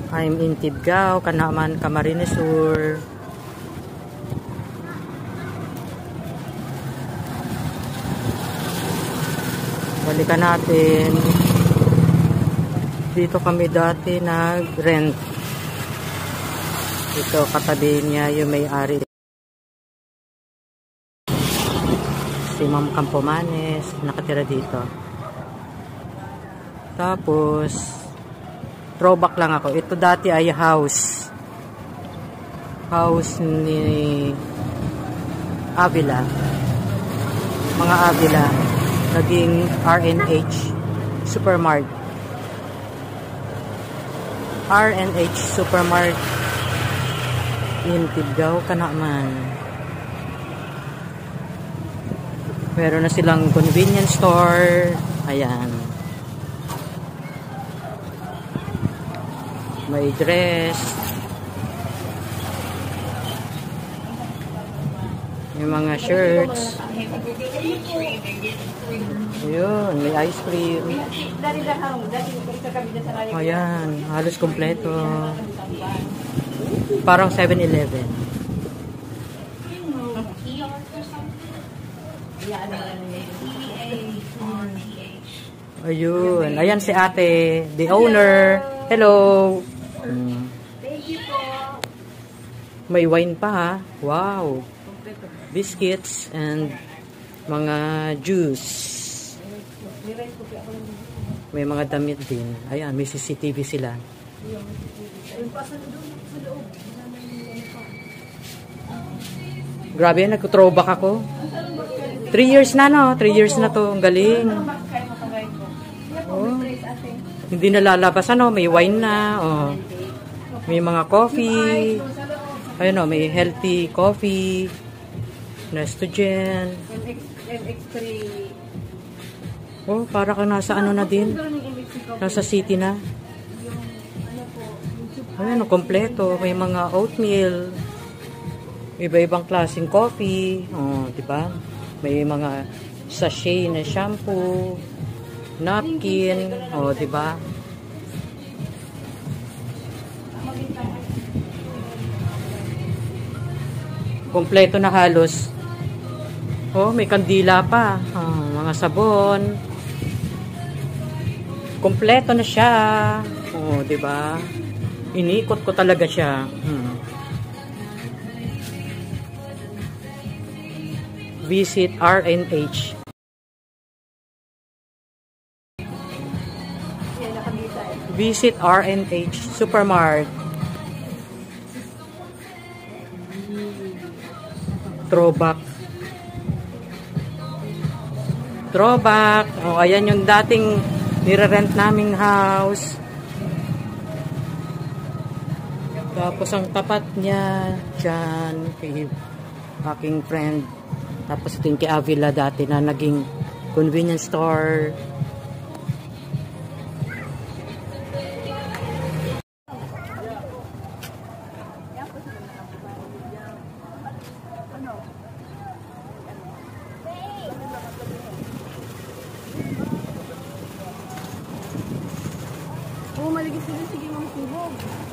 I'm in Tibgao, Kanaman, Camarines Sur. Balikan natin. Dito kami dati nag-rent. Ito katabi niya yung may-ari. Si Ma'am Campomanes nakatira dito. Tapos throwback lang ako. Ito dati ay house ni Avila. Mga Avila. Naging RNH Supermart. RNH Supermart in Tibgao, Kanaman. Meron na silang convenience store. Ayan. May dress. May mga shirts. Ayun, may ice cream. Ayan, halos kompleto. Parang 7-Eleven. Ayun, ayan si ate, the owner. Hello. Thank you po. May wine pa ha. Wow. Biscuits and mga juice. May mga damit din. Ayan, may CCTV sila. Grabe, nagko-throwback ako. 3 years na, no? 3 years na to. Ang galing. Oh. Hindi nalalabas, ano? May wine na. Oh. May mga coffee. Ayun, oh, may healthy coffee. Nestogen. MX3. Oh, para kang nasa ano na din. Nasa city na. Ayun, kompleto. May mga oatmeal. Iba-ibang klaseng coffee. Oh, di ba? May mga sachet na shampoo, napkin, oh, di ba? Kompleto na halos. Oh, may kandila pa. Oh, mga sabon. Kompleto na siya. Oh, 'di ba? Inikot ko talaga siya. Visit RNH. Visit RNH Supermart. Throwback. Oh, ayan yung dating nire-rent naming house. Tapos ang tapat niya dyan kay aking friend. Tapos ito yung kay Avila dati na naging convenience store. Oo, maligis sila. Sige, mga tubog.